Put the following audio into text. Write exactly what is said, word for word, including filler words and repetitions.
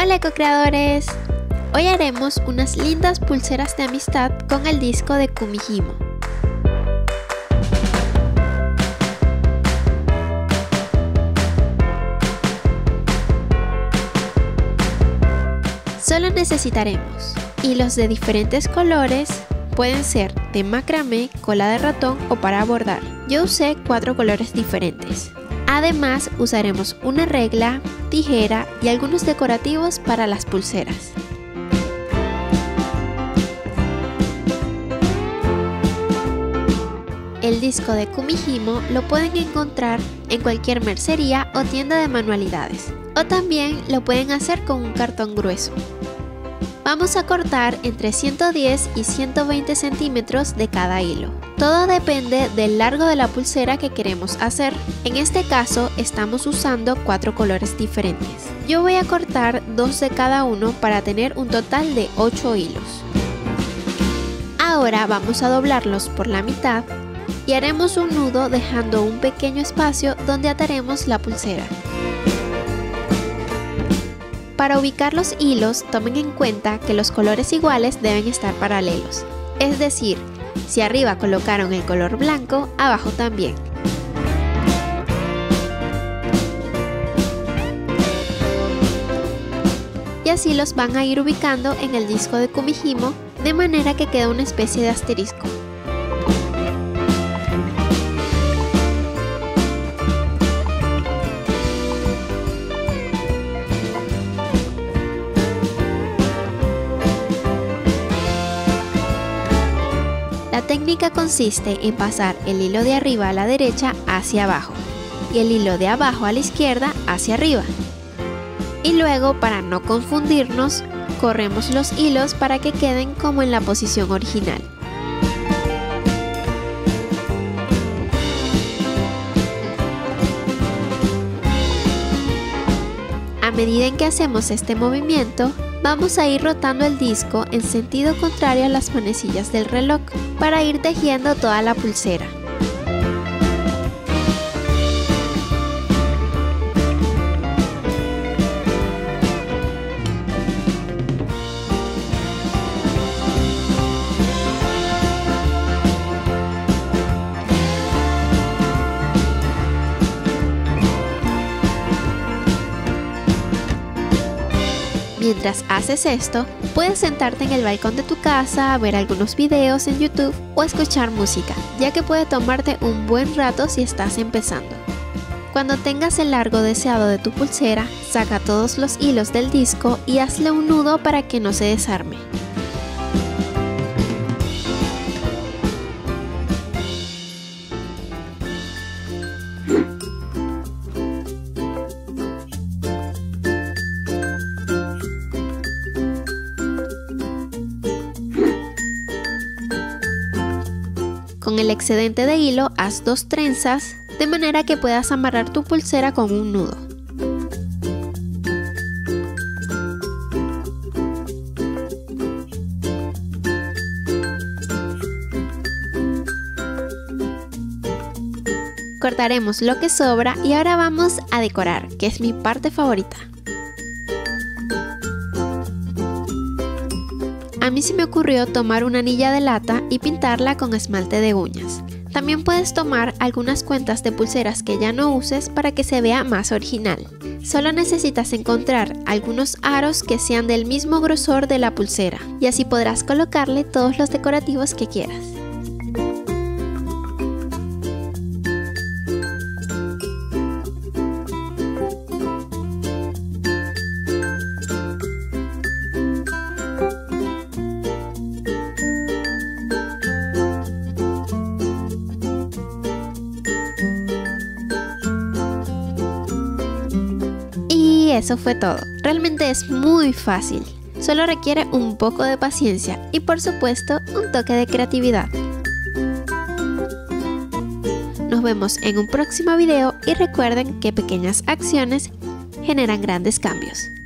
Hola eco-creadores, hoy haremos unas lindas pulseras de amistad con el disco de Kumihimo. Solo necesitaremos hilos de diferentes colores, pueden ser de macramé, cola de ratón o para bordar. Yo usé cuatro colores diferentes. Además usaremos una regla, tijera y algunos decorativos para las pulseras. El disco de Kumihimo lo pueden encontrar en cualquier mercería o tienda de manualidades, o también lo pueden hacer con un cartón grueso. Vamos a cortar entre ciento diez y ciento veinte centímetros de cada hilo. Todo depende del largo de la pulsera que queremos hacer. En este caso estamos usando cuatro colores diferentes. Yo voy a cortar dos de cada uno para tener un total de ocho hilos. Ahora vamos a doblarlos por la mitad y haremos un nudo dejando un pequeño espacio donde ataremos la pulsera. Para ubicar los hilos, tomen en cuenta que los colores iguales deben estar paralelos. Es decir, si arriba colocaron el color blanco, abajo también. Y así los van a ir ubicando en el disco de Kumihimo, de manera que queda una especie de asterisco. La técnica consiste en pasar el hilo de arriba a la derecha hacia abajo y el hilo de abajo a la izquierda hacia arriba. Y luego, para no confundirnos, corremos los hilos para que queden como en la posición original. A medida en que hacemos este movimiento, vamos a ir rotando el disco en sentido contrario a las manecillas del reloj para ir tejiendo toda la pulsera. Mientras haces esto, puedes sentarte en el balcón de tu casa, ver algunos videos en YouTube o escuchar música, ya que puede tomarte un buen rato si estás empezando. Cuando tengas el largo deseado de tu pulsera, saca todos los hilos del disco y hazle un nudo para que no se desarme. Con el excedente de hilo haz dos trenzas, de manera que puedas amarrar tu pulsera con un nudo. Cortaremos lo que sobra y ahora vamos a decorar, que es mi parte favorita. A mí se me ocurrió tomar una anilla de lata y pintarla con esmalte de uñas. También puedes tomar algunas cuentas de pulseras que ya no uses para que se vea más original. Solo necesitas encontrar algunos aros que sean del mismo grosor de la pulsera y así podrás colocarle todos los decorativos que quieras. Y eso fue todo. Realmente es muy fácil. Solo requiere un poco de paciencia y, por supuesto, un toque de creatividad. Nos vemos en un próximo video y recuerden que pequeñas acciones generan grandes cambios.